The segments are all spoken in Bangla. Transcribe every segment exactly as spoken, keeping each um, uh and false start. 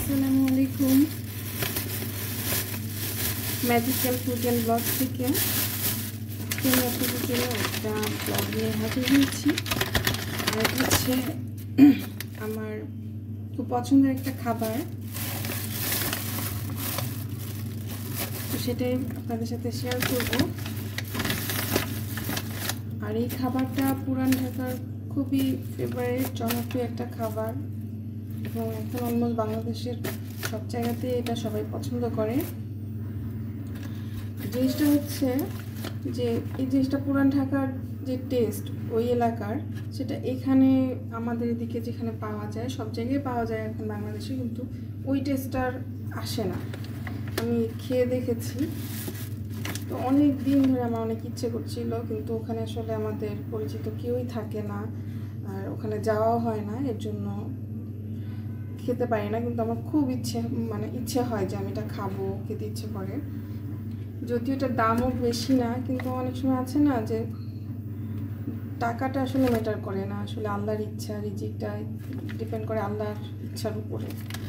আসসালামু আলাইকুম ম্যাজিক্যাল ফুড অ্যান্ড ব্লগ থেকে আজকে আমি আপনাদের জন্য একটা ব্লগ নিয়ে হাজির হয়েছি। আর হচ্ছে আমার খুব পছন্দের একটা খাবার, তো সেটাই আপনাদের সাথে শেয়ার করব। আর এই খাবারটা পুরান ঢাকার খুবই ফেভারিট জনপ্রিয় একটা খাবার এবং এখন অলমোস্ট বাংলাদেশের সব জায়গাতে এটা সবাই পছন্দ করে। জিনিসটা হচ্ছে যে এই জিনিসটা পুরান ঢাকার যে টেস্ট ওই এলাকার, সেটা এখানে আমাদের এদিকে যেখানে পাওয়া যায়, সব জায়গায় পাওয়া যায় এখন বাংলাদেশে, কিন্তু ওই টেস্টটার আসে না। আমি খেয়ে দেখেছি, তো অনেক দিন ধরে আমার অনেক ইচ্ছে করছিল, কিন্তু ওখানে আসলে আমাদের পরিচিত কেউই থাকে না আর ওখানে যাওয়াও হয় না, এর জন্য খেতে পারি না। কিন্তু আমার খুব ইচ্ছে, মানে ইচ্ছে হয় যে আমি এটা খাবো, খেতে ইচ্ছে করে। যদিও এটার দামও বেশি না, কিন্তু অনেক সময় আছে না যে টাকাটা আসলে ম্যাটার করে না, আসলে আল্লাহর ইচ্ছা, রিজিকটা ডিপেন্ড করে আল্লাহর ইচ্ছার উপরে।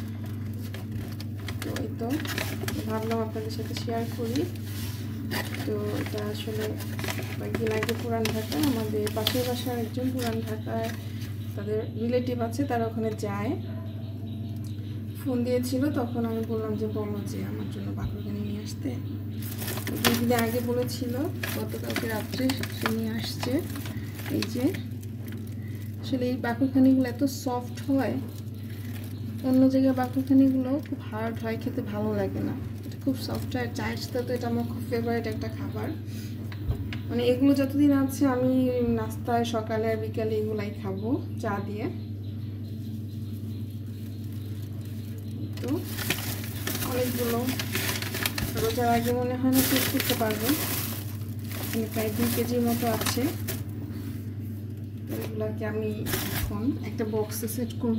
তো এই তো ভাবলাম আপনাদের সাথে শেয়ার করি। তো এটা আসলে কয়েকদিন আগে পুরান ঢাকা, আমাদের পাশের বাসার একজন পুরান ঢাকায় তাদের রিলেটিভ আছে, তারা ওখানে যায়, ফোন দিয়েছিল। তখন আমি বললাম যে বলো যে আমার জন্য বাকরখানি নিয়ে আসতে। দুই দিন আগে বলেছিল, গতকালকে রাত্রে সে নিয়ে আসছে। এই যে আসলে এই বাকরখানিগুলো এত সফট হয়, অন্য জায়গায় বাকরখানিগুলো খুব হার্ড হয়, খেতে ভালো লাগে না। এটা খুব সফট হয়। চায়ের সাথে তো এটা আমার খুব ফেভারিট একটা খাবার। মানে এগুলো যতদিন আছে আমি নাস্তায় সকালে আর বিকালে এগুলাই খাবো চা দিয়ে। তো অনেকগুলো রোজার আগে মনে হয় না শেষ করতে পারবো, এখানে প্রায় দুই কেজির মতো আছে। এগুলোকে আমি এখন একটা বক্সে সেট করব।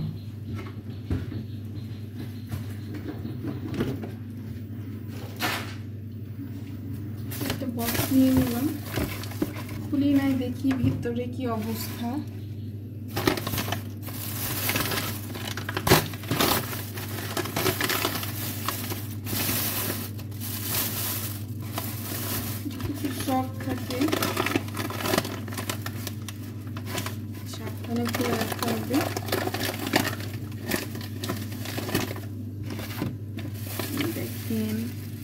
একটা বক্স নিয়ে নিলাম, খুলি নাই, দেখি ভিতরে কি অবস্থা। সব থাকে, সাবধানে খুলে রাখতে হবে। দেখেন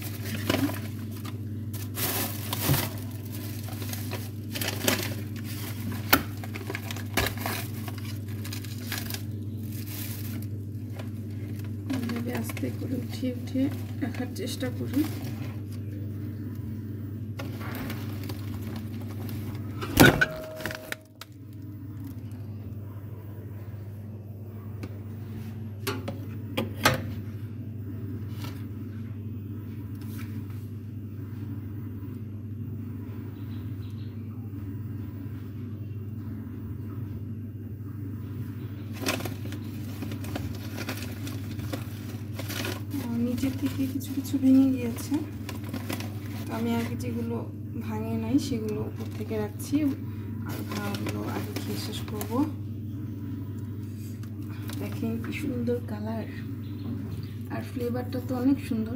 আস্তে করে উঠিয়ে উঠিয়ে রাখার চেষ্টা করি। নিচের থেকে কিছু কিছু ভেঙে গিয়েছে, তো আমি আগে যেগুলো ভাঙে নাই সেগুলো উপর থেকে রাখছি, আর ভাঙাগুলো আগে খেয়ে শেষ করবো। দেখেন কি সুন্দর কালার, আর ফ্লেভারটা তো অনেক সুন্দর।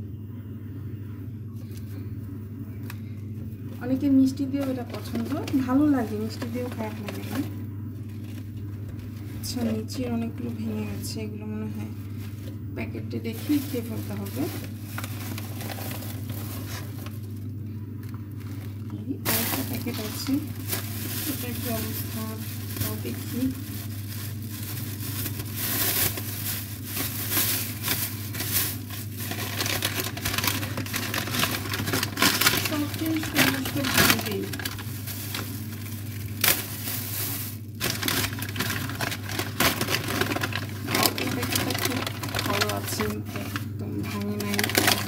অনেকে মিষ্টি দিয়েও এটা পছন্দ, ভালো লাগে, মিষ্টি দিয়েও খারাপ লাগে না। আচ্ছা, নিচের অনেকগুলো ভেঙে গেছে, এগুলো মনে হয় প্যাকেটে দেখি খেয়ে ফেলতে হবে। আরেকটা প্যাকেট আছে, এটা কি অবস্থা দেখি। ভালো আছে, একদম ভাঙে নাই,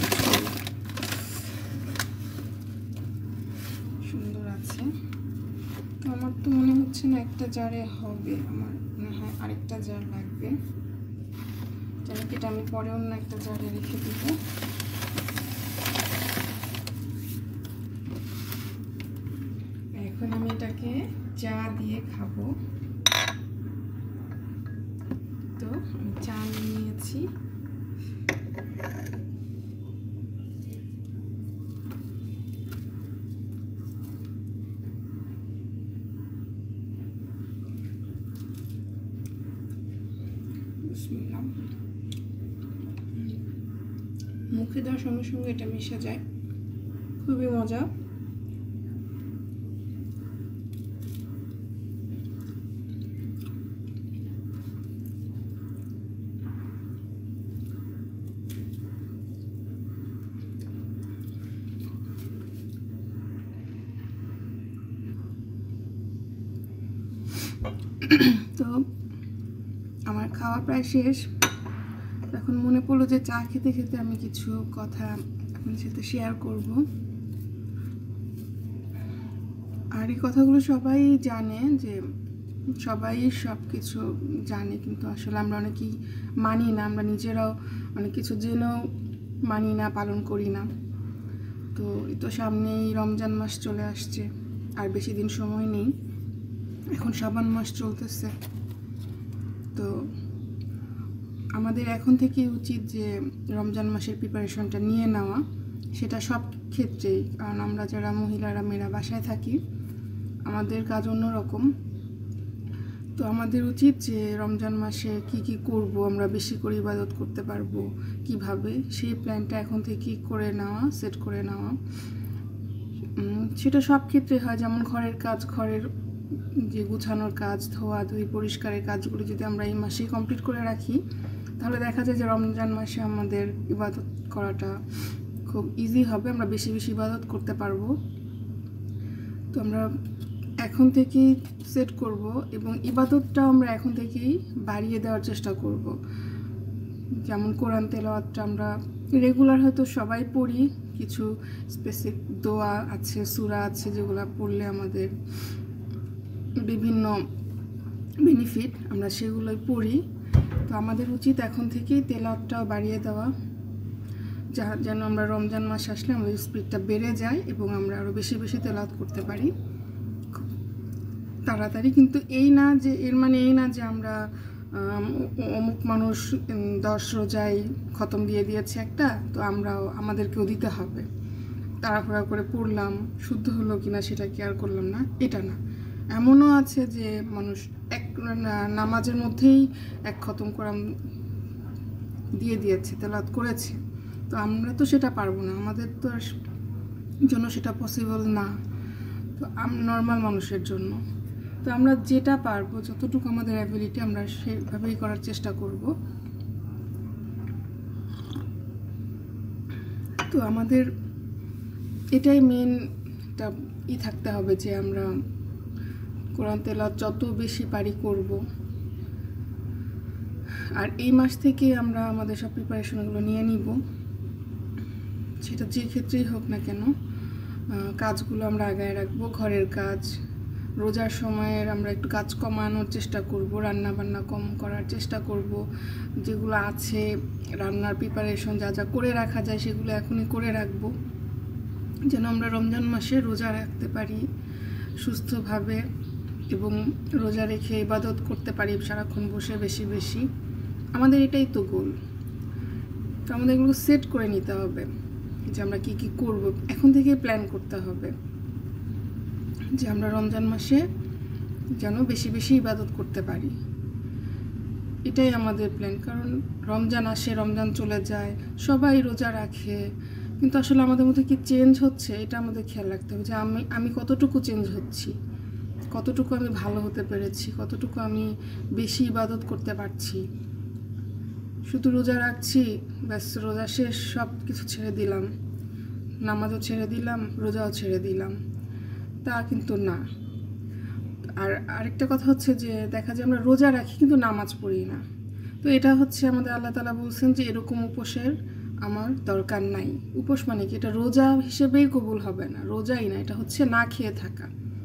সুন্দর আছে। তো আমার তো মনে হচ্ছে না একটা জারে হবে, আমার মনে হয় আরেকটা জার লাগবে। জানি কি, এটা আমি পরে অন্য একটা জারে রেখে দিব। এখন আমি এটাকে চা দিয়ে খাবো। তো আমি চা নিয়ে নিয়েছি। দিচ্ছি। মুখে দেওয়ার সঙ্গে সঙ্গে এটা মিশে যায়, খুবই মজা। তো আমার খাওয়া প্রায় শেষ। এখন মনে পড়লো যে চা খেতে খেতে আমি কিছু কথা আপনাদের সাথে শেয়ার করব। আর এই কথাগুলো সবাই জানে, যে সবাই সব কিছু জানে, কিন্তু আসলে আমরা অনেকেই মানি না। আমরা নিজেরাও অনেক কিছু জেনেও মানি না, পালন করি না। তো এই তো সামনেই রমজান মাস চলে আসছে, আর বেশি দিন সময় নেই। এখন শাবান মাস চলতেছে। তো আমাদের এখন থেকে উচিত যে রমজান মাসের প্রিপারেশনটা নিয়ে নেওয়া, সেটা সব ক্ষেত্রেই। কারণ আমরা যারা মহিলারা মেয়েরা বাসায় থাকি, আমাদের কাজ অন্যরকম। তো আমাদের উচিত যে রমজান মাসে কি কি করব, আমরা বেশি করে ইবাদত করতে পারবো কিভাবে, সেই প্ল্যানটা এখন থেকেই করে নেওয়া, সেট করে নেওয়া। সেটা সব ক্ষেত্রে হয়, যেমন ঘরের কাজ, ঘরের যে গুছানোর কাজ, ধোয়া ধুই, পরিষ্কারের কাজগুলো যদি আমরা এই মাসেই কমপ্লিট করে রাখি, তাহলে দেখা যায় যে রমজান মাসে আমাদের ইবাদত করাটা খুব ইজি হবে, আমরা বেশি বেশি ইবাদত করতে পারবো। তো আমরা এখন থেকেই সেট করব, এবং ইবাদতটাও আমরা এখন থেকেই বাড়িয়ে দেওয়ার চেষ্টা করব। যেমন কোরআন তেলাওয়াতটা আমরা রেগুলার হয়তো সবাই পড়ি, কিছু স্পেসিফিক দোয়া আছে, সূরা আছে, যেগুলো পড়লে আমাদের বিভিন্ন বেনিফিট, আমরা সেগুলোই পড়ি। তো আমাদের উচিত এখন থেকেই তেলাওয়াতটাও বাড়িয়ে দেওয়া, যা যেন আমরা রমজান মাস আসলে আমাদের স্পিডটা বেড়ে যায় এবং আমরা আরও বেশি বেশি তেলাওয়াত করতে পারি তাড়াতাড়ি। কিন্তু এই না যে, এর মানে এই না যে আমরা অমুক মানুষ দশ রোজায় খতম দিয়ে দিয়েছে একটা, তো আমরাও আমাদেরকেও দিতে হবে। তাড়াহুড়া করে পড়লাম, শুদ্ধ হলো কিনা সেটা কেয়ার করলাম না, এটা না। এমনও আছে যে মানুষ এক নামাজের মধ্যেই এক খতম কোরআন দিয়ে দিয়েছে, তেলাওয়াত করেছে। তো আমরা তো সেটা পারবো না, আমাদের তো জন্য সেটা পসিবল না, তো নর্মাল মানুষের জন্য। তো আমরা যেটা পারবো, যতটুকু আমাদের অ্যাবিলিটি, আমরা সেভাবেই করার চেষ্টা করব। তো আমাদের এটাই মেন একটা ই থাকতে হবে, যে আমরা কোরআন তেলাওয়াত যত বেশি পারি করব। আর এই মাস থেকে আমরা আমাদের সব প্রিপারেশনগুলো নিয়ে নিব, সেটা যে ক্ষেত্রেই হোক না কেন। কাজগুলো আমরা আগায় রাখবো, ঘরের কাজ, রোজার সময়ের আমরা একটু কাজ কমানোর চেষ্টা করব, রান্না বান্না কম করার চেষ্টা করব। যেগুলো আছে রান্নার প্রিপারেশন যা যা করে রাখা যায়, সেগুলো এখনই করে রাখবো, যেন আমরা রমজান মাসে রোজা রাখতে পারি সুস্থভাবে, এবং রোজা রেখে ইবাদত করতে পারি সারাক্ষণ বসে বেশি বেশি। আমাদের এটাই তো গোল। তো আমাদের এগুলো সেট করে নিতে হবে, যে আমরা কি কি করব, এখন থেকে প্ল্যান করতে হবে, যে আমরা রমজান মাসে যেন বেশি বেশি ইবাদত করতে পারি। এটাই আমাদের প্ল্যান। কারণ রমজান আসে, রমজান চলে যায়, সবাই রোজা রাখে, কিন্তু আসলে আমাদের মধ্যে কি চেঞ্জ হচ্ছে, এটা আমাদের খেয়াল রাখতে হবে, যে আমি আমি কতটুকু চেঞ্জ হচ্ছি, কতটুকু আমি ভালো হতে পেরেছি, কতটুকু আমি বেশি ইবাদত করতে পারছি। শুধু রোজা রাখছি, ব্যাস রোজা শেষ, সব কিছু ছেড়ে দিলাম, নামাজও ছেড়ে দিলাম, রোজাও ছেড়ে দিলাম, তা কিন্তু না। আর আরেকটা কথা হচ্ছে যে, দেখা যায় আমরা রোজা রাখি কিন্তু নামাজ পড়ি না। তো এটা হচ্ছে আমাদের আল্লাহ তাআলা বলছেন যে এরকম উপোসের আমার দরকার নাই। উপোস মানে কি, এটা রোজা হিসেবেই কবুল হবে না, রোজাই না, এটা হচ্ছে না খেয়ে থাকা।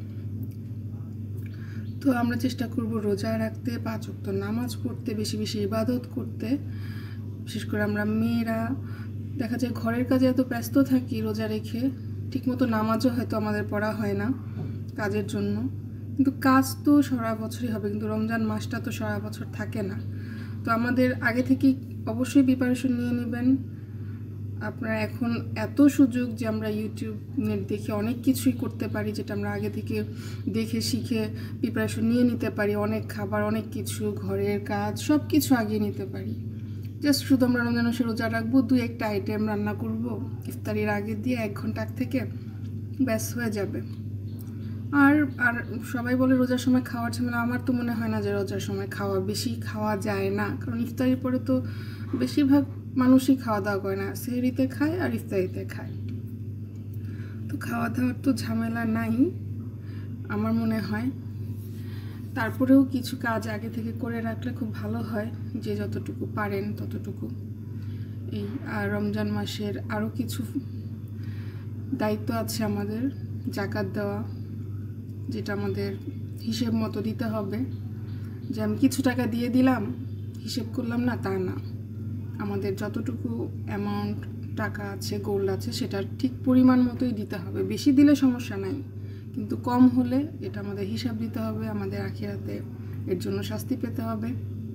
তো আমরা চেষ্টা করব রোজা রাখতে, পাঁচ ওয়াক্ত নামাজ পড়তে, বেশি বেশি ইবাদত করতে। বিশেষ করে আমরা মেয়েরা দেখা যায় ঘরের কাজে এত ব্যস্ত থাকি, রোজা রেখে ঠিকমতো নামাজও হয়তো আমাদের পড়া হয় না কাজের জন্য। কিন্তু কাজ তো সারা বছরই হবে, কিন্তু রমজান মাসটা তো সারা বছর থাকে না। তো আমাদের আগে থেকেই অবশ্যই প্রিপারেশন নিয়ে নেবেন। আপনার এখন এত সুযোগ যে আমরা ইউটিউব নেট দেখে অনেক কিছুই করতে পারি, যেটা আমরা আগে থেকে দেখে শিখে প্রিপারেশন নিয়ে নিতে পারি। অনেক খাবার, অনেক কিছু, ঘরের কাজ সব কিছু আগে নিতে পারি। জাস্ট শুধু আমরা রমজান মাসে রোজা রাখবো, দুই একটা আইটেম রান্না করব ইফতারির আগে দিয়ে এক ঘন্টা আগ থেকে, ব্যাস হয়ে যাবে। আর আর সবাই বলে রোজার সময় খাওয়ার ঝামেলা। আমার তো মনে হয় না যে রোজার সময় খাওয়া বেশি খাওয়া যায় না, কারণ ইফতারির পরে তো বেশিরভাগ মানুষই খাওয়া দাওয়া করে না, সেহরিতে খায় আর ইফতারিতে খায়। তো খাওয়া দাওয়ার তো ঝামেলা নাই আমার মনে হয়। তারপরেও কিছু কাজ আগে থেকে করে রাখলে খুব ভালো হয়, যে যতটুকু পারেন ততটুকু। এই আর রমজান মাসের আরও কিছু দায়িত্ব আছে আমাদের, জাকাত দেওয়া, যেটা আমাদের হিসেব মতো দিতে হবে। যে আমি কিছু টাকা দিয়ে দিলাম, হিসেব করলাম না, তা না। আমাদের যতটুকু অ্যামাউন্ট টাকা আছে, গোল্ড আছে, সেটা ঠিক পরিমাণ মতোই দিতে হবে। বেশি দিলে সমস্যা নাই, কিন্তু কম হলে এটা আমাদের হিসাব দিতে হবে, আমাদের আখিরাতে এর জন্য শাস্তি পেতে হবে।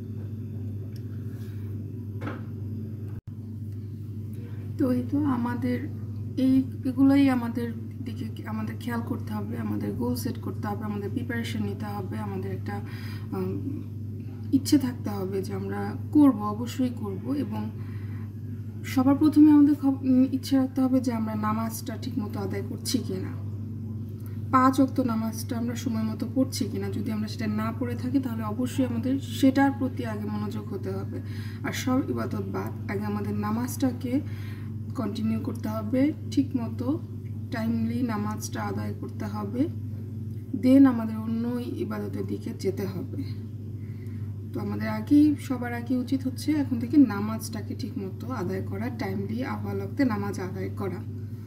তো এই তো আমাদের এই এগুলোই আমাদের দিকে আমাদের খেয়াল করতে হবে, আমাদের গোল সেট করতে হবে, আমাদের প্রিপারেশন নিতে হবে, আমাদের একটা ইচ্ছে থাকতে হবে যে আমরা করব, অবশ্যই করব। এবং সবার প্রথমে আমাদের ইচ্ছে রাখতে হবে যে আমরা নামাজটা ঠিক মতো আদায় করছি কিনা, পাঁচ ওয়াক্ত নামাজটা আমরা সময় মতো পড়ছি কিনা। যদি আমরা সেটা না পড়ে থাকি তাহলে অবশ্যই আমাদের সেটার প্রতি আগে মনোযোগ হতে হবে। আর সব ইবাদত বাদ, আগে আমাদের নামাজটাকে কন্টিনিউ করতে হবে, ঠিক মতো টাইমলি নামাজটা আদায় করতে হবে, দেন আমাদের অন্য ইবাদতের দিকে যেতে হবে। তো আমাদের আগেই সবার আগে উচিত হচ্ছে এখন থেকে নামাজটাকে ঠিক মতো আদায় করা, টাইমলি আওয়াল ওয়াক্তে নামাজ আদায় করা।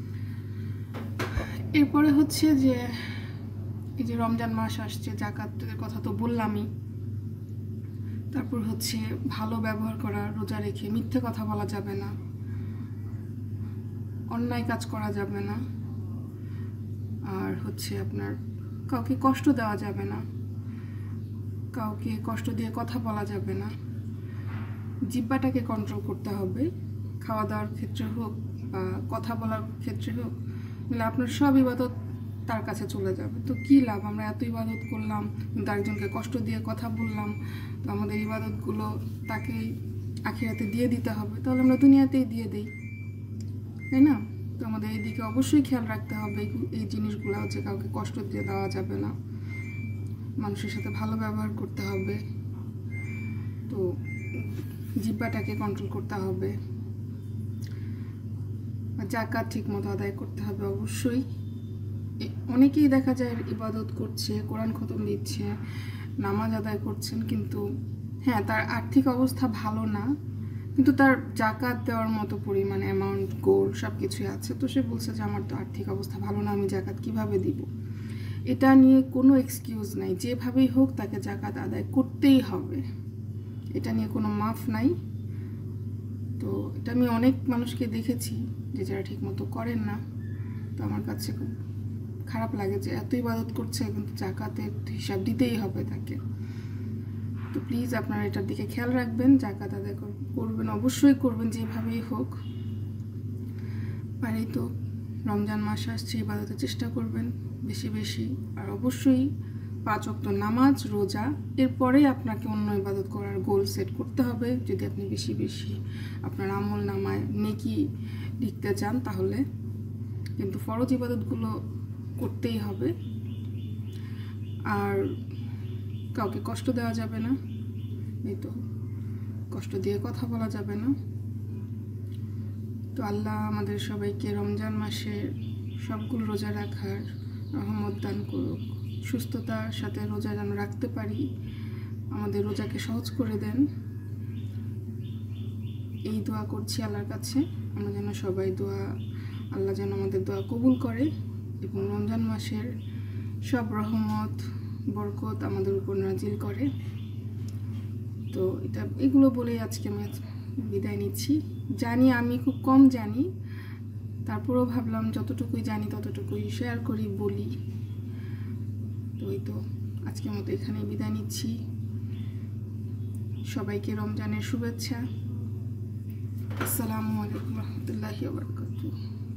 এরপরে হচ্ছে যে এই যে রমজান মাস আসছে, জাকাতের কথা তো বললামই। তারপর হচ্ছে ভালো ব্যবহার করা, রোজা রেখে মিথ্যে কথা বলা যাবে না, অন্যায় কাজ করা যাবে না, আর হচ্ছে আপনার কাউকে কষ্ট দেওয়া যাবে না, কাউকে কষ্ট দিয়ে কথা বলা যাবে না, জিহ্বাটাকে কন্ট্রোল করতে হবে, খাওয়া দাওয়ার ক্ষেত্রে হোক বা কথা বলার ক্ষেত্রে হোক। মানে আপনার সব ইবাদত তার কাছে চলে যাবে। তো কী লাভ, আমরা এত ইবাদত করলাম কিন্তু একজনকে কষ্ট দিয়ে কথা বললাম, তো আমাদের ইবাদতগুলো তাকেই আখিরাতে দিয়ে দিতে হবে, তাহলে আমরা দুনিয়াতেই দিয়ে দিই, তাই না? তো আমাদের এই দিকে অবশ্যই খেয়াল রাখতে হবে, এই জিনিসগুলো হচ্ছে কাউকে কষ্ট দিয়ে দেওয়া যাবে না, মানুষের সাথে ভালো ব্যবহার করতে হবে, তো জিহ্বাটাকে কন্ট্রোল করতে হবে, জাকাত ঠিক মতো আদায় করতে হবে অবশ্যই। অনেকেই দেখা যায় ইবাদত করছে, কোরআন খতম দিচ্ছে, নামাজ আদায় করছেন, কিন্তু হ্যাঁ তার আর্থিক অবস্থা ভালো না, কিন্তু তার জাকাত দেওয়ার মতো পরিমাণ অ্যামাউন্ট, গোল্ড সব কিছুই আছে। তো সে বলছে যে আমার তো আর্থিক অবস্থা ভালো না, আমি জাকাত কিভাবে দিব? এটা নিয়ে কোনো এক্সকিউজ নাই, যেভাবেই হোক তাকে জাকাত আদায় করতেই হবে, এটা নিয়ে কোনো মাফ নাই। তো এটা আমি অনেক মানুষকে দেখেছি যে যারা ঠিক মতো করেন না। তো আমার কাছে খুব খারাপ লাগে যে এত ইবাদত করছে কিন্তু জাকাতের হিসাব দিতেই হবে তাকে। তো প্লিজ আপনারা এটার দিকে খেয়াল রাখবেন, জাকাত আদায় করবেন, অবশ্যই করবেন যেভাবেই হোক। আর এই তো রমজান মাস আসছে, ইবাদতের চেষ্টা করবেন বেশি বেশি, আর অবশ্যই পাঁচ ওয়াক্ত নামাজ, রোজা, এরপরেই আপনাকে অন্য ইবাদত করার গোল সেট করতে হবে। যদি আপনি বেশি বেশি আপনার আমল নামায় নেকি লিখতে চান, তাহলে কিন্তু ফরজ ইবাদতগুলো করতেই হবে। আর কাউকে কষ্ট দেওয়া যাবে না, এই তো কষ্ট দিয়ে কথা বলা যাবে না। তো আল্লাহ আমাদের সবাইকে রমজান মাসে সবগুলো রোজা রাখার রহমত দান করুক, সুস্থতার সাথে রোজা যেন রাখতে পারি, আমাদের রোজাকে সহজ করে দেন, এই দোয়া করছি আল্লাহর কাছে। আমরা যেন সবাই দোয়া, আল্লাহ যেন আমাদের দোয়া কবুল করে এবং রমজান মাসের সব রহমত বরকত আমাদের উপর নাজিল করে। তো এটা এগুলো বলেই আজকে আমি বিদায় নিচ্ছি। জানি আমি খুব কম জানি, তারপরেও ভাবলাম যতটুকুই জানি ততটুকুই শেয়ার করি, বলি। তো এই তো আজকের মতো এখানেই বিদায় নিচ্ছি। সবাইকে রমজানের শুভেচ্ছা। আসসালামু আলাইকুম রহমতুল্লাহি ওয়া বারাকাতুহু।